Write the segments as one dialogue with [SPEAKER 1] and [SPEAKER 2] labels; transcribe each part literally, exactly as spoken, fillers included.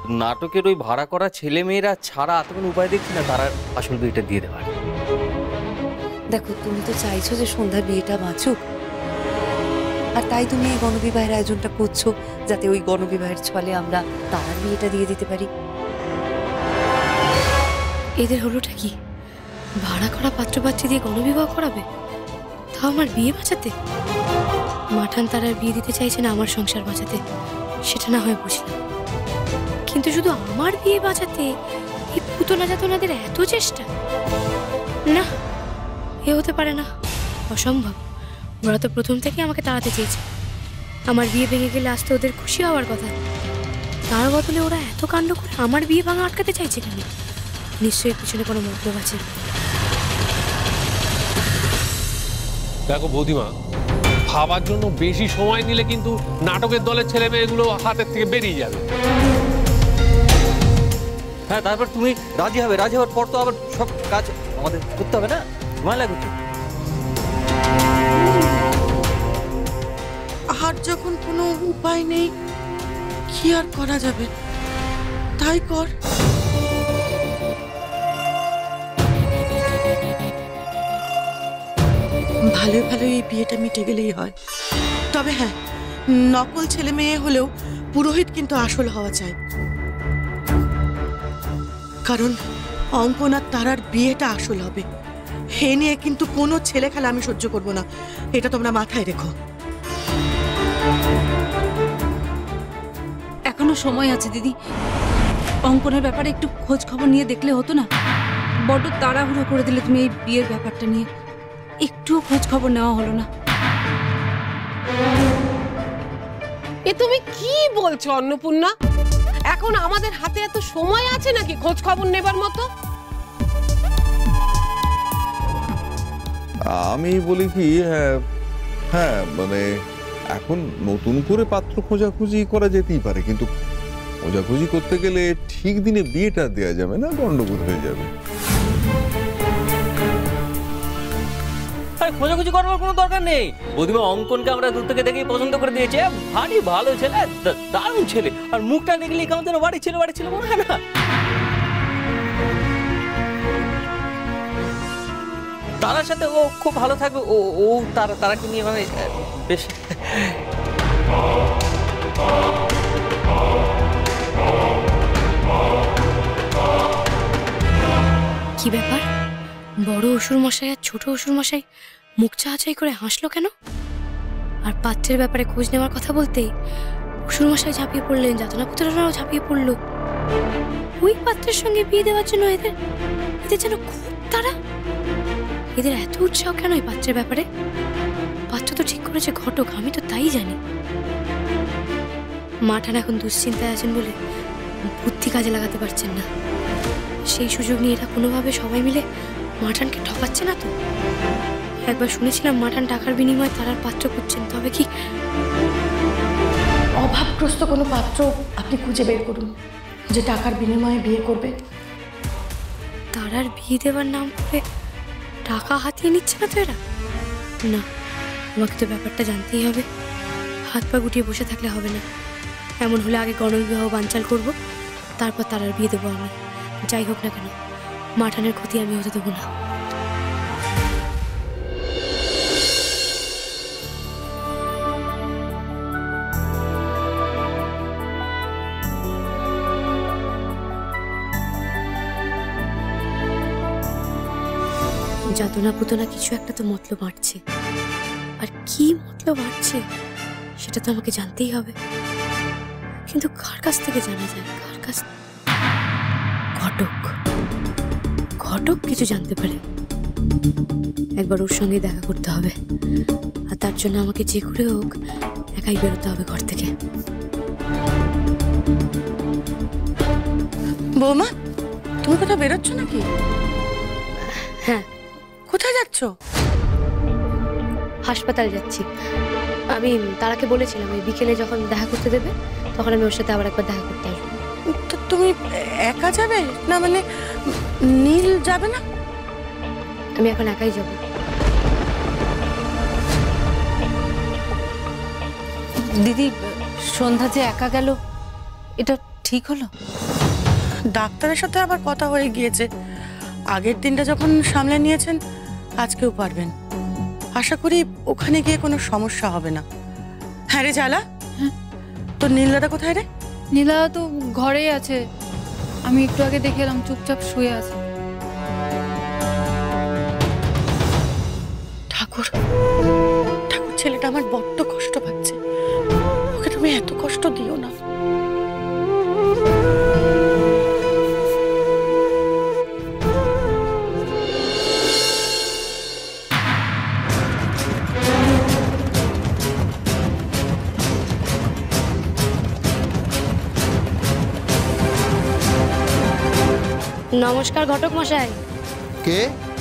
[SPEAKER 1] নাটকের ওই ভাড়া করা ছেলে মেয়েরা ছাড়া আর কোনো উপায় দেখছি না তারা আসল বিয়েটা দিয়ে দেওয়ার।
[SPEAKER 2] দেখো, তুমি তো চাইছো যে সন্ধ্যার বিয়েটা বাঁচুক, আর তাই তুমি এই গণবিবাহের আয়োজনটা করছো যাতে ওই গণবিবাহের ছলে আমরা তারার বিয়েটা দিয়ে দিতে পারি।
[SPEAKER 3] এদের হলোটা কি? ভাড়া করা পাত্রপাত্রী দিয়ে গণবিবাহ করাবে, তাও আমার বিয়ে বাঁচাতে? মাঠান তারার বিয়ে দিতে চাইছে না আমার সংসার বাঁচাতে, সেটা না হয় বুঝলাম, কিন্তু শুধু আমার বিয়ে বাঁচাতে এই পুতনা যাতনাদের এত চেষ্টা? না, এ হতে পারে না, অসম্ভব। ওরা তো প্রথম থেকে আমাকে তাড়াতে চেয়েছে। আমার বিয়ে ভেঙে গেলে আসতে ওদের খুশি হওয়ার কথা, তার বদলে ওরা এত কাণ্ড করে আমার বিয়ে ভাঙা আটকাতে চাইছে কেন? নিশ্চয়ই পিছনে কোনো মতলব আছে।
[SPEAKER 4] দেখো বৌদিমা, ভাবার জন্য বেশি সময় নিলে কিন্তু নাটকের দলের ছেলে মেয়েগুলো হাতের থেকে বেরিয়ে যাবে।
[SPEAKER 1] হ্যাঁ, তারপর তুমি রাজি হবে, রাজি হওয়ার পর তো আবার সব কাজ আমাদের করতে হবে না, সময় লাগবে তো।
[SPEAKER 5] আর যখন কোনো উপায় নেই, কি আর করা যাবে, তাই কর। ভালো ভালো এই বিয়েটা মিটে গেলেই হয়। তবে হ্যাঁ, নকল ছেলে মেয়ে হলেও পুরোহিত কিন্তু আসল হওয়া চাই, কারণ অঙ্কনার তারার বিয়েটা আসল হবে। হে নিয়ে কিন্তু কোনো ছেলে খেলা আমি সহ্য করব না, এটা তোমরা মাথায় রেখো।
[SPEAKER 6] এখনো সময় আছে দিদি, অঙ্কনের ব্যাপারে একটু খোঁজ খবর নিয়ে দেখলে হতো না? বড্ড তাড়াহুড়ো করে দিলে তুমি এই বিয়ের ব্যাপারটা নিয়ে, একটুও খোঁজ খবর নেওয়া হলো না।
[SPEAKER 7] এ তুমি কি বলছো অন্নপূর্ণা? এখন আমাদের হাতে এত সময় আছে নাকি খোঁজ খবর নেবার মতো?
[SPEAKER 8] আমি বলি কি, হ্যাঁ হ্যাঁ মানে এখন নতুন করে পাত্র খোঁজাখুঁজি করা যেতেই পারে, কিন্তু খোঁজাখুঁজি করতে গেলে ঠিক দিনে বিয়েটা দেওয়া যাবে না, গন্ডগোল হয়ে যাবে।
[SPEAKER 1] খোঁজাখুঁজি করবার কোনো দরকার নেই। বৌদিমা অঙ্কনকে আমরা দূর থেকে দেখেই পছন্দ করে দিয়েছে, ভারী ভালো ছেলে, দারুণ ছেলে, আর মুখটা দেখলে কেমন যেন বাড়ি ছিল বাড়ি ছিল মনে হয় না? তারার সাথে ও খুব ভালো থাকবে, ও ও তারা তারাকে নিয়ে মানে বেশ।
[SPEAKER 3] কি ব্যাপার, বড় অসুর মশাই আর ছোট অসুর মশাই মুখ চাহাচাই করে হাসলো কেন? আর পাত্রের ব্যাপারে খোঁজ নেওয়ার কথা বলতেই অসুর মশাই ঝাঁপিয়ে পড়লেন, যাতনা পুত্ররাও ঝাঁপিয়ে পড়লো ওই পাত্রের সঙ্গে বিয়ে দেওয়ার জন্য। এদের এদের যেন খুব তারা, এদের এত উৎসাহ কেন এই পাত্রের ব্যাপারে? পাত্র তো ঠিক করেছে ঘটক, আমি তো তাই জানি। মাঠান এখন দুশ্চিন্তায় আছেন বলে বুদ্ধি কাজে লাগাতে পারছেন না, সেই সুযোগ নিয়ে এরা কোনোভাবে সবাই মিলে মাঠানকে ঠকাচ্ছে না তো? একবার শুনেছিলাম মাঠান টাকার বিনিময়ে তারার পাত্র খুঁজছেন, তবে কি
[SPEAKER 5] অভাবগ্রস্ত কোনো পাত্র আপনি খুঁজে বের করুন যে টাকার বিনিময়ে বিয়ে করবে।
[SPEAKER 3] তারার বিয়ে দেওয়ার নাম করে টাকা হাতিয়ে নিচ্ছে না তো এরা? না, আমাকে তো ব্যাপারটা জানতেই হবে, হাত পা গুটিয়ে বসে থাকলে হবে না। এমন হলে আগে গণবিবাহ বানচাল করব, তারপর তারার বিয়ে দেবো আমি। যাই হোক না কেন, মাঠানের ক্ষতি আমি হতে দেবো না। যাতনা পুতনা কিছু একটা তো মতলব বাড়ছে, আর কি মতলব বাড়ছে সেটা তো আমাকে জানতেই হবে। কিন্তু কার কাছ থেকে জানা যায়? কার কাছ? ঘটক। ঘটক কিছু জানতে পারে, একবার ওর সঙ্গে দেখা করতে হবে, আর তার জন্য আমাকে যে করে হোক একাই বেরোতে হবে ঘর থেকে।
[SPEAKER 5] বৌমা, তুমি কোথাও বেরোচ্ছ নাকি?
[SPEAKER 3] হ্যাঁ।
[SPEAKER 5] কোথায় যাচ্ছ?
[SPEAKER 3] হাসপাতাল যাচ্ছি। আমি তারাকে বলেছিলাম এই বিকেলে যখন দেখা করতে দেবে তখন আমি ওর সাথে আবার একবার দেখা করতে আসবো।
[SPEAKER 5] তুমি একা যাবে না? মানে নীল যাবে না?
[SPEAKER 3] আমি এখন একাই যাব।
[SPEAKER 6] দিদি, সন্ধ্যা যে একা গেল, এটা ঠিক হলো?
[SPEAKER 5] ডাক্তারের সাথে আবার কথা হয়ে গিয়েছে, আগের দিনটা যখন সামলে নিয়েছেন আজকেও পারবেন। আশা করি ওখানে গিয়ে কোনো সমস্যা হবে না। হ্যাঁ রে জালা, তোর নীলদাদা কোথায় রে?
[SPEAKER 6] নীলা তো ঘরেই আছে, আমি একটু আগে দেখে এলাম, চুপচাপ শুয়ে আছে।
[SPEAKER 5] ঠাকুর ঠাকুর ছেলেটা আমার বড্ড কষ্ট পাচ্ছে, ওকে তুমি এত কষ্ট দিও না।
[SPEAKER 3] নমস্কার ঘটক মশাই।
[SPEAKER 9] কে?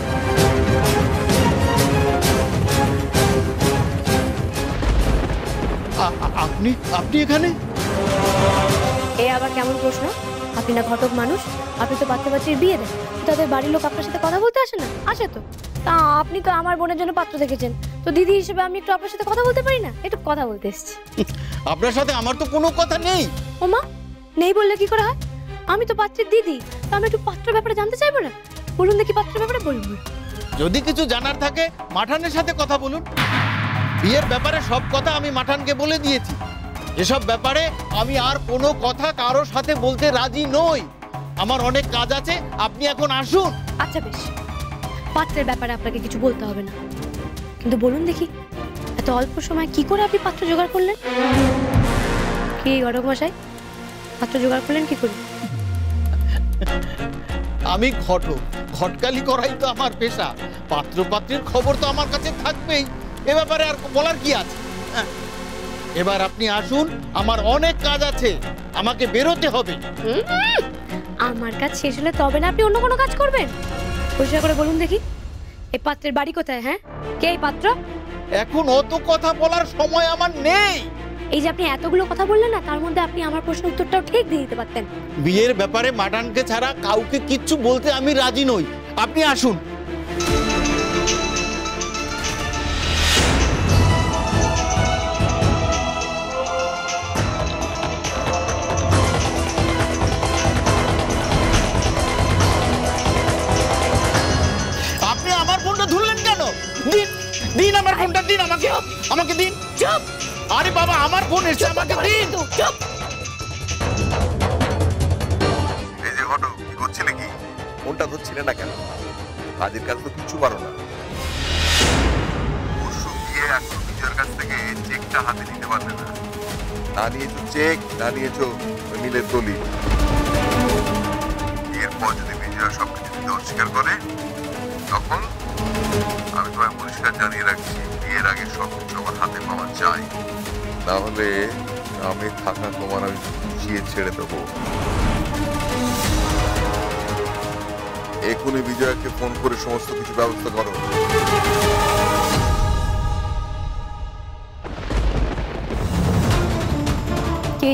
[SPEAKER 9] আপনি আপনি এখানে?
[SPEAKER 3] এ আবার কেমন প্রশ্ন? আপনি না ঘটক মানুষ, আপনি তো বাচ্চা বাচ্চির বিয়ে দেন, তাদের বাড়ির লোক আপনার সাথে কথা বলতে আসে না? আসে তো। তা আপনি তো আমার বোনের জন্য পাত্র দেখেছেন, তো দিদি হিসেবে আমি একটু আপনার সাথে কথা বলতে পারি না? একটু কথা বলতে এসেছি।
[SPEAKER 9] আপনার সাথে আমার তো কোনো কথা নেই।
[SPEAKER 3] ওমা, নেই বললে কি করে হয়? আমি তো পাত্রের দিদি, তো আমি একটু পাত্রের ব্যাপারে জানতে চাইবো না? বলুন দেখি পাত্রের ব্যাপারে বলুন।
[SPEAKER 9] যদি কিছু জানার থাকে মাঠানের সাথে কথা বলুন। বিয়ের ব্যাপারে সব কথা আমি মাঠানকে বলে দিয়েছি। এসব ব্যাপারে আমি আর কোনো কথা কারোর সাথে বলতে রাজি নই। আমার অনেক কাজ আছে, আপনি এখন আসুন।
[SPEAKER 3] আচ্ছা বেশ, পাত্রের ব্যাপারে আপনাকে কিছু বলতে হবে না, কিন্তু বলুন দেখি এত অল্প সময় কি করে আপনি পাত্র জোগাড় করলেন? কি ঘটক মশাই, পাত্র জোগাড় করলেন কি করে?
[SPEAKER 9] আমি ঘটক, ঘটকালি করাই তো আমার পেশা। পাত্র পাত্রীর খবর তো আমার কাছে থাকবেই, এ ব্যাপারে আর বলার কি আছে? এবার আপনি আসুন, আমার অনেক কাজ আছে, আমাকে বেরোতে হবে।
[SPEAKER 3] আমার কাজ শেষ হলে তবে না আপনি অন্য কোনো কাজ করবেন? পরিষ্কার করে বলুন দেখি, এই পাত্রের বাড়ি কোথায়? হ্যাঁ, কে এই পাত্র?
[SPEAKER 9] এখন অত কথা বলার সময় আমার নেই।
[SPEAKER 3] এই যে আপনি এতগুলো কথা বললেন না, তার মধ্যে আপনি আমার প্রশ্নের উত্তরটাও ঠিক দিয়ে দিতে পারতেন।
[SPEAKER 9] বিয়ের ব্যাপারে মাঠানকে ছাড়া কাউকে কিচ্ছু বলতে আমি রাজি নই। আপনি আসুন। আপনি আমার ফোনটা ধরলেন কেন? দিন দিন আমার ফোনটা দিন, আমাকে আমাকে দিন। চুপ! আরে বাবা, আমার ফোন এসে, আমাকে দিন। চুপ!
[SPEAKER 8] এই যে ঘটক, কি করছিলে? কি ফোনটা ধরছিলে না কেন? কাজের কাজ তো কিছু পারো না। পরশু গিয়ে এখন নিজের কাছ থেকে চেকটা হাতে নিতে পারবে না। না নিয়েছো চেক, না নিয়েছো মিলের দলিল। এরপর যদি বিজয়া সবকিছু দিতে অস্বীকার করে, তখন আমি তোমায় পরিষ্কার জানিয়ে রাখছি, বিয়ের আগে সবকিছু আমার হাতে পাওয়া চাই, না হলে আমি থাকা তোমার আমি বুঝিয়ে ছেড়ে দেবো। এখনই বিজয়াকে ফোন করে সমস্ত কিছু ব্যবস্থা করো।
[SPEAKER 3] কি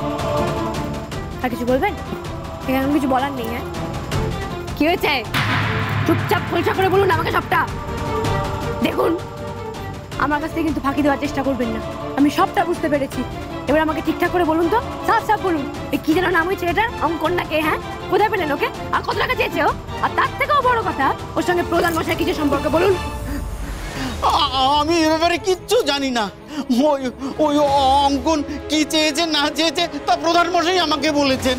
[SPEAKER 3] আর কিছু বলবেন? এখানে কিছু বলার নেই। হ্যাঁ, কি হয়েছে? চুপচাপ পরিষ্কার করে বলুন আমাকে সবটা। দেখুন, আমার কাছ থেকে কিন্তু ফাঁকি দেওয়ার চেষ্টা করবেন না, আমি সবটা বুঝতে পেরেছি। এবার আমাকে ঠিকঠাক করে বলুন তো, সাফ সাফ বলুন, এই কি যেন নাম ওই ছেলেটার? অঙ্কন না কে? হ্যাঁ, কোথায় পেলেন ওকে? আর কত টাকা চেয়েছে ও? আর তার থেকেও বড় কথা, ওর সঙ্গে প্রধান মশাই কিছু সম্পর্ক, বলুন।
[SPEAKER 9] আমি এ ব্যাপারে কিচ্ছু জানি না। ওই ওই অঙ্কন কি চেয়েছে না চেয়েছে তা প্রধান মশাই আমাকে বলেছেন।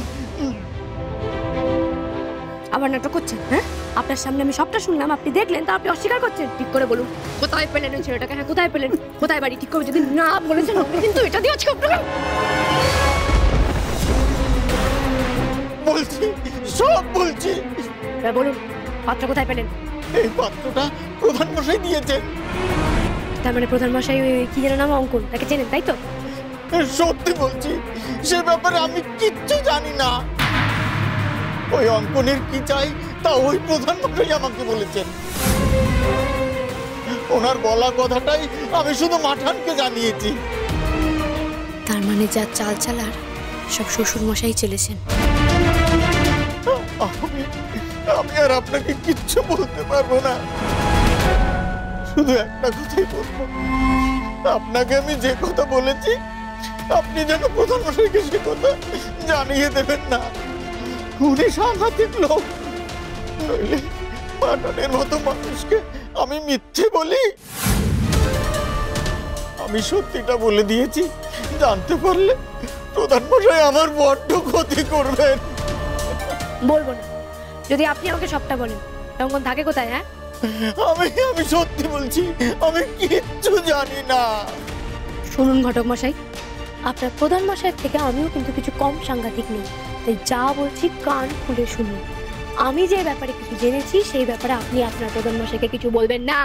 [SPEAKER 3] আবার নাটক করছেন? হ্যাঁ, আপনার সামনে আমি সবটা শুনলাম, আপনি দেখলেন, তা আপনি অস্বীকার করছেন। ঠিক করে বলুন, কোথায় পেলেন ওই ছেলেটাকে? হ্যাঁ, কোথায় পেলেন? কোথায় বাড়ি? ঠিক করে যদি না বলেছেন, কিন্তু এটা দিয়ে আজকে আপনাকে
[SPEAKER 9] বলছি, সব বলছি।
[SPEAKER 3] এবার বলুন, পাত্র কোথায় পেলেন?
[SPEAKER 9] এই পাত্রটা প্রধান মশাই দিয়েছেন।
[SPEAKER 3] তার মানে প্রধান মশাই ওই কি যেন নাম অঙ্কন, তাকে চেনেন তাই তো?
[SPEAKER 9] সত্যি বলছি, সে ব্যাপারে আমি কিচ্ছু জানি না। ওই অঙ্কনের কি চাই তা ওই প্রধান মশাই আমাকে বলেছেন। ওনার বলা কথাটাই আমি শুধু মাঠানকে জানিয়েছি।
[SPEAKER 3] তার মানে যা চাল চালার সব শ্বশুর মশাই চলেছেন।
[SPEAKER 9] আমি আর আপনাকে কিচ্ছু বলতে পারবো না, শুধু একটা কথাই বলবো, আপনাকে আমি যে কথা বলেছি আপনি যেন প্রধান মশাইকে সে কথা জানিয়ে দেবেন না। উনি সাংঘাতিক লোক। নইলে মাটানের মতো মানুষকে আমি মিথ্যে বলি? আমি সত্যিটা বলে দিয়েছি, জানতে পারলে প্রধান মশাই আমার বড্ড ক্ষতি করবেন।
[SPEAKER 3] বলবো না, যদি আপনি আমাকে সবটা বলেন। অঙ্কন থাকে কোথায়? হ্যাঁ,
[SPEAKER 9] আমি আমি সত্যি বলছি, আমি কিচ্ছু জানি না।
[SPEAKER 3] শুনুন ঘটক মশাই, আপনার প্রধান মশাইয়ের থেকে আমিও কিন্তু কিছু কম সাংঘাতিক নেই, তাই যা বলছি কান খুলে শুনুন। আমি যে ব্যাপারে কিছু জেনেছি সেই ব্যাপারে আপনি আপনার প্রধান মশাইকে কিছু বলবেন না।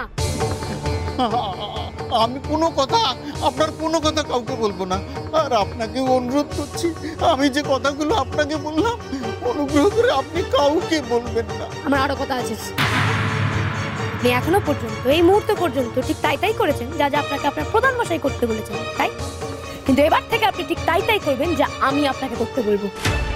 [SPEAKER 9] আমি কোনো কথা, আপনার কোনো কথা কাউকে বলবো না। আর আপনাকে অনুরোধ করছি, আমি যে কথাগুলো আপনাকে বললাম অনুগ্রহ করে আপনি কাউকে বলবেন না।
[SPEAKER 3] আমার আরো কথা আছে। আপনি এখনো পর্যন্ত, এই মুহূর্ত পর্যন্ত ঠিক তাই তাই করেছেন যা যা আপনাকে আপনার প্রধান মশাই করতে বলেছেন, তাই? কিন্তু এবার থেকে আপনি ঠিক তাই তাই করবেন যা আমি আপনাকে করতে বলবো।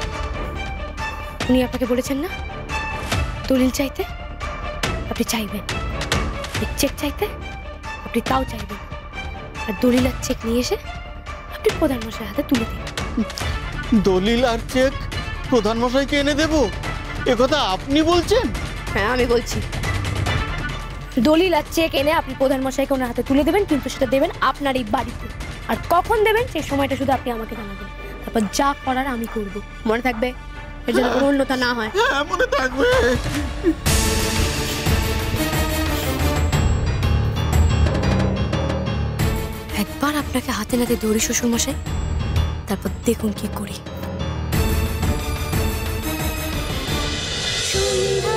[SPEAKER 3] উনি আপনাকে বলেছেন না দলিল চাইতে, আপনি চাইবেন। চেক চাইতে আপনি তাও চাইবেন। আর দলিল আর চেক নিয়ে এসে আপনি প্রধান মশাইয়ের হাতে তুলে দিন।
[SPEAKER 9] দলিল আর চেক প্রধান মশাইকে এনে দেব, একথা আপনি বলছেন?
[SPEAKER 3] হ্যাঁ, আমি বলছি। দলিল আর চেক এনে আপনি প্রধান মশাইকে ওনার হাতে তুলে দেবেন, কিন্তু সেটা দেবেন আপনার এই বাড়িতে। আর কখন দেবেন সেই সময়টা শুধু আপনি আমাকে জানাবেন, তারপর যা করার আমি করব। মনে থাকবে, এর জন্য কোনো অন্যতা না হয়।
[SPEAKER 9] হ্যাঁ, মনে থাকবে।
[SPEAKER 3] একবার আপনাকে হাতে নাতে ধরি শ্বশুর মশাই, তারপর দেখুন কি করি।